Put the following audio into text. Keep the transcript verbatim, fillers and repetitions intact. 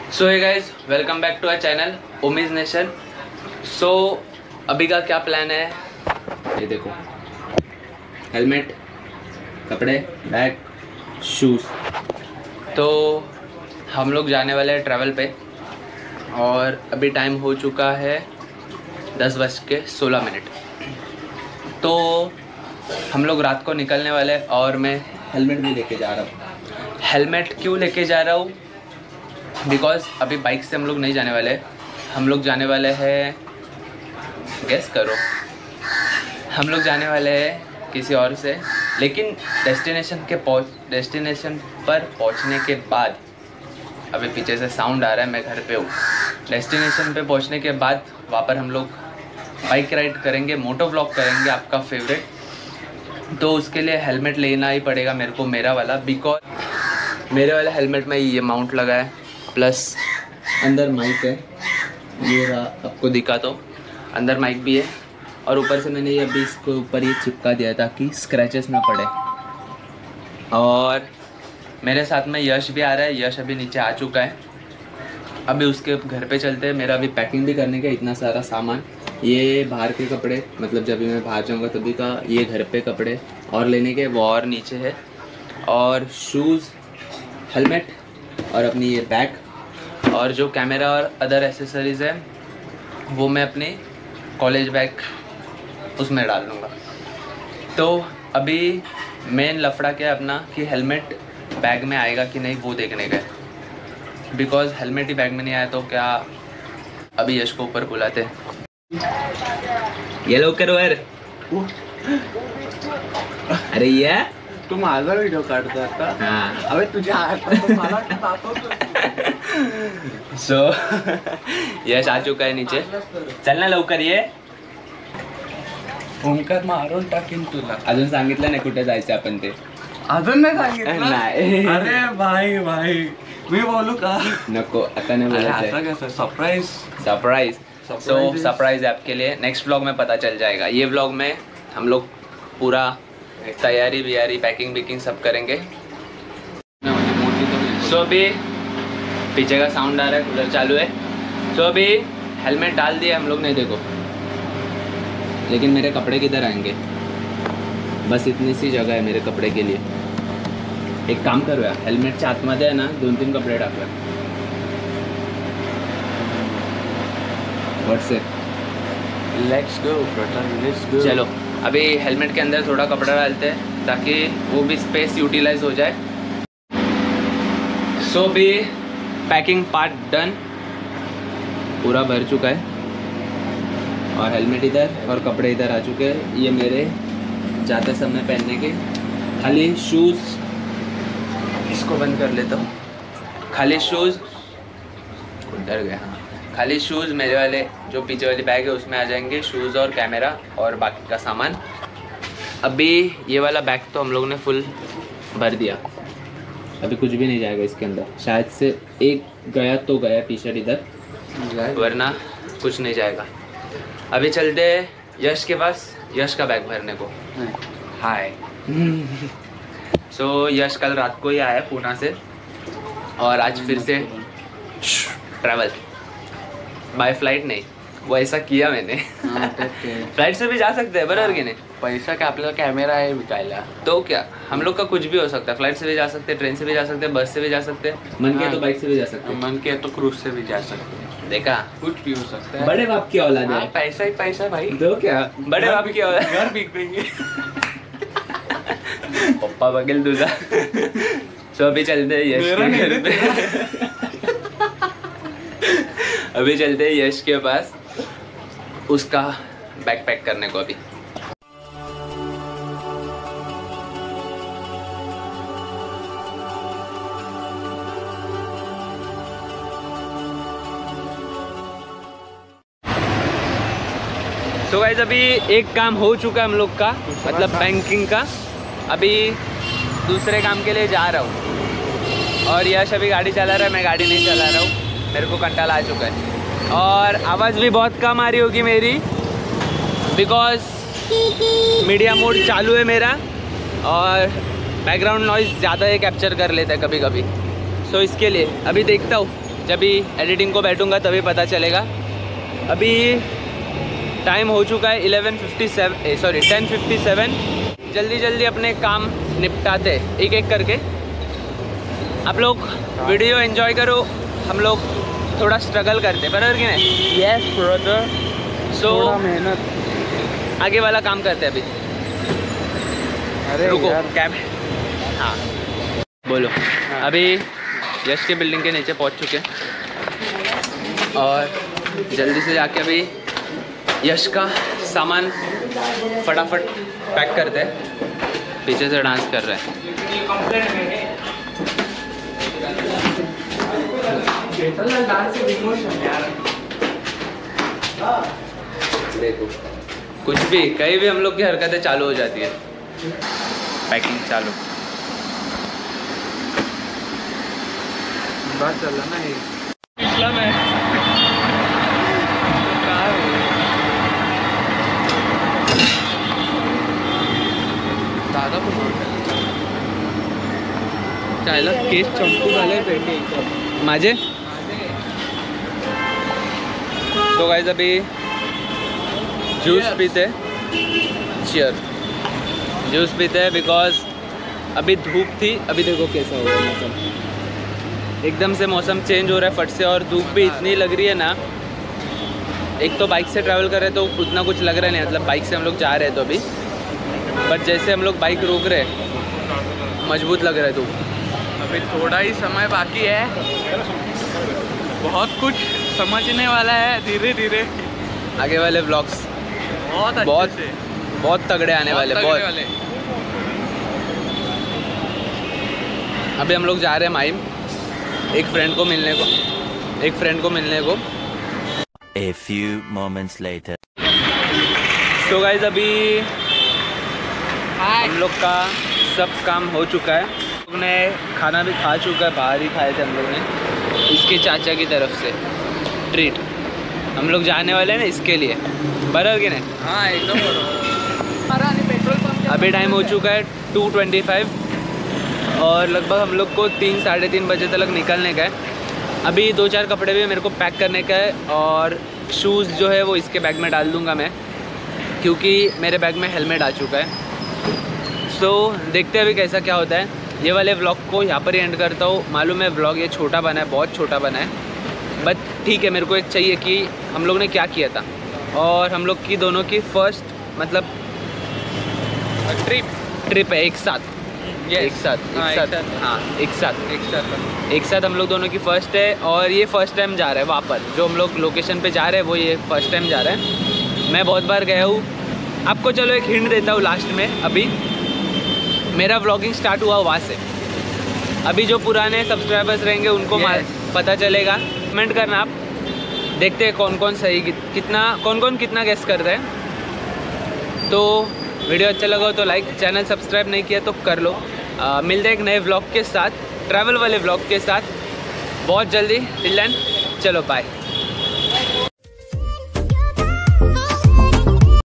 So hey guys, welcome back to our channel Ummeed nation. So अभी का क्या plan है, ये देखो, हेलमेट, कपड़े, बैग, शूज़। तो हम लोग जाने वाले हैं ट्रैवल पे और अभी टाइम हो चुका है दस बज के सोलह मिनट। तो हम लोग रात को निकलने वाले हैं और मैं हेलमेट भी लेके जा रहा हूँ। हेलमेट क्यों लेके जा रहा हूँ? बिकॉज अभी बाइक से हम लोग नहीं जाने वाले, हम लोग जाने वाले हैं, गेस करो, हम लोग जाने वाले हैं किसी और से। लेकिन डेस्टिनेशन के पहुँच डेस्टिनेशन पर पहुँचने के बाद, अभी पीछे से साउंड आ रहा है, मैं घर पे हूँ। डेस्टिनेशन पे पहुँचने के बाद वहाँ पर हम लोग बाइक राइड करेंगे, मोटो व्लॉग करेंगे, आपका फेवरेट। तो उसके लिए हेलमेट लेना ही पड़ेगा मेरे को, मेरा वाला, बिकॉज मेरे वाले हेलमेट में ये माउंट लगा है, प्लस अंदर माइक है, ये रहा, आपको दिखा तो अंदर माइक भी है। और ऊपर से मैंने ये अभी इसको ऊपर ये चिपका दिया ताकि स्क्रैचेस ना पड़े। और मेरे साथ में यश भी आ रहा है, यश अभी नीचे आ चुका है। अभी उसके घर पे चलते हैं, मेरा अभी पैकिंग भी करने का इतना सारा सामान, ये बाहर के कपड़े, मतलब जब भी मैं बाहर जाऊँगा तभी का, ये घर पे कपड़े और लेने के, वो और नीचे है, और शूज़, हेलमेट और अपनी ये बैग, और जो कैमरा और अदर एसेसरीज़ है वो मैं अपने कॉलेज बैग उसमें डाल लूँगा। तो अभी मेन लफड़ा क्या है अपना कि हेलमेट बैग में आएगा कि नहीं वो देखने का है। बिकॉज हेलमेट ही बैग में नहीं आया तो क्या, अभी यश को ऊपर बुलाते हैं, ये लो करो यार। अरे ये तू माझा व्हिडिओ काढतो आता? हाँ, अबे तुझ्या हातात मला दाखवतो। सो यश आ चुका है नीचे, चल ना लवकर ये। ओंकार मारून टाकीन तुला. अजून सांगितलं नाही कुठे जायचं आपण ते. अजून नाही सांगितलं? नाही. अरे भाई भाई मी बोलू का? नको, आता नहीं बोलायचं. आता कसं सरप्राइज सरप्राइज. सो सरप्राइज आपके लिए नेक्स्ट व्लॉग में पता चल जाएगा। ये व्लॉग में हम लोग पूरा तैयारी बियारी पैकिंग बिकिंग सब करेंगे। सो so, अभी पीछे का साउंड आ रहा है, कूलर चालू है। सो so, अभी हेलमेट डाल दिया हम लोग ने, देखो, लेकिन मेरे कपड़े किधर आएंगे? बस इतनी सी जगह है मेरे कपड़े के लिए। एक काम करूया, हेल्मेटच्या आतमध्ये आहे ना दोन तीन कपडे टाकूया। What's up, let's go brother, let's go. चलो अभी हेलमेट के अंदर थोड़ा कपड़ा डालते हैं ताकि वो भी स्पेस यूटिलाइज हो जाए। सो so, भी पैकिंग पार्ट डन, पूरा भर चुका है और हेलमेट इधर और कपड़े इधर आ चुके हैं। ये मेरे जाते समय पहनने के, खाली शूज़, इसको बंद कर लेता हूँ, खाली शूज़, डर गया, खाली शूज़ मेरे वाले जो पीछे वाली बैग है उसमें आ जाएंगे, शूज़ और कैमरा और बाकी का सामान। अभी ये वाला बैग तो हम लोगों ने फुल भर दिया, अभी कुछ भी नहीं जाएगा इसके अंदर, शायद से एक गया तो गया टी शर्ट इधर, वरना कुछ नहीं जाएगा। अभी चलते हैं यश के पास, यश का बैग भरने को। हाय। सो यश कल रात को ही आया पूना से और आज फिर से ट्रैवल बाय फ्लाइट नहीं, वो ऐसा किया मैंने। फ्लाइट से भी जा सकते हैं, बराबर की नहीं? पैसा काय आपल्याला कॅमेरा आहे विकायला, तो क्या, हम लोग का कुछ भी हो सकता है। फ्लाइट से भी जा सकते हैं, ट्रेन से भी जा सकते हैं, बस से भी जा सकते हैं, मन किया तो बाइक से भी जा सकते हैं, मन के तो क्रूज से भी जा सकते हैं। देखा, कुछ भी हो सकता है। बड़े बाप की औलाद है, पैसा ही पैसा भाई। तो क्या, बड़े बाप की औलाद, घर बिक देंगे। पप्पा बगल तुझा। सो अभी चलते हैं यश के घर पे। अभी चलते हैं यश के पास, उसका बैग पैक करने को। अभी सो so गाइस, अभी एक काम हो चुका है हम लोग का, मतलब बैंकिंग का। अभी दूसरे काम के लिए जा रहा हूँ और यश अभी गाड़ी चला रहा है, मैं गाड़ी नहीं चला रहा हूँ, मेरे को कंटाला आ चुका है और आवाज़ भी बहुत कम आ रही होगी मेरी, बिकॉज मीडिया मोड चालू है मेरा और बैकग्राउंड नॉइज़ ज़्यादा ही कैप्चर कर लेता है कभी कभी। सो so इसके लिए अभी देखता हूँ जब भी एडिटिंग को बैठूंगा तभी पता चलेगा। अभी टाइम हो चुका है eleven fifty seven sorry ten fifty seven. जल्दी जल्दी अपने काम निपटाते एक एक करके। आप लोग वीडियो एंजॉय करो, हम लोग थोड़ा स्ट्रगल करते बराबर कि नहीं? Yes brother. सो मेहनत आगे वाला काम करते अभी। अरे रुको यार। कैब। हाँ बोलो। हाँ। अभी यश के बिल्डिंग के नीचे पहुंच चुके हैं और जल्दी से जाके अभी यश का सामान फटाफट पैक करते हैं। पीछे से डांस कर रहे हैं। देखो कुछ भी कहीं भी हम लोग की हरकतें चालू हो जाती है। पैकिंग चालू। बात चल रहा ना ये पिछला मैं दादा को चायला केस चंपू झाले पेटी एकदम माझे। तो गाइस अभी जूस पीते, चियर जूस पीते हैं बिकॉज अभी धूप थी। अभी देखो कैसा हो गया मौसम, एकदम से मौसम चेंज हो रहा है फट से और धूप भी इतनी लग रही है ना। एक तो बाइक से ट्रैवल कर रहे तो उतना कुछ लग रहा नहीं, मतलब बाइक से हम लोग जा रहे हैं तो अभी, बट जैसे हम लोग बाइक रोक रहे मजबूत लग रहा है धूप। अभी थोड़ा ही समय बाकी है, बहुत कुछ समझने वाला है धीरे धीरे। आगे वाले व्लॉग्स बहुत अच्छे बहुत से, बहुत तगड़े आने वाले, तगड़े बहुत। वाले। अभी हम लोग जा रहे हैं माइम, एक फ्रेंड को मिलने को एक फ्रेंड को मिलने को A few moments later. तो गाइज अभी हम लोग का सब काम हो चुका है। हम लोग ने खाना भी खा चुका है, बाहर ही खाए थे हम लोग ने, इसके चाचा की तरफ से ट्रीट। हम लोग जाने वाले हैं ना इसके लिए, बराबर कि नहीं? हाँ एकदम बरोबर। पेट्रोल पंप अभी टाइम हो चुका है टू ट्वेंटी फाइव और लगभग हम लोग को तीन साढ़े तीन बजे तक निकलने का है। अभी दो चार कपड़े भी मेरे को पैक करने का है और शूज़ जो है वो इसके बैग में डाल दूँगा मैं, क्योंकि मेरे बैग में हेलमेट आ चुका है। सो so, देखते हैं अभी कैसा क्या होता है। ये वाले व्लॉग को यहाँ पर ही एंड करता हूँ। मालूम है व्लॉग ये छोटा बना है, बहुत छोटा बना है, बट ठीक है। मेरे को एक चाहिए कि हम लोग ने क्या किया था और हम लोग की दोनों की फर्स्ट मतलब ट्रिप ट्रिप है एक साथ। Yes. एक साथ हाँ, एक एक साथ साथ। हाँ एक साथ एक साथ एक साथ हम लोग दोनों की फ़र्स्ट है और ये फ़र्स्ट टाइम जा रहा है वापस। जो हम लोग लोकेशन पे जा रहे हैं वो ये फर्स्ट टाइम जा रहा है। मैं बहुत बार गया हूँ। आपको चलो एक हिंट देता हूँ लास्ट में। अभी मेरा व्लॉगिंग स्टार्ट हुआ वहाँ से। अभी जो पुराने सब्सक्राइबर्स रहेंगे उनको Yes. पता चलेगा। कमेंट करना आप, देखते हैं कौन कौन सही कितना कौन कौन कितना गेस कर रहे हैं। तो वीडियो अच्छा लगा हो तो लाइक, चैनल सब्सक्राइब नहीं किया तो कर लो। आ, मिलते हैं एक नए व्लॉग के साथ, ट्रैवल वाले व्लॉग के साथ बहुत जल्दी। टिल देन चलो बाय।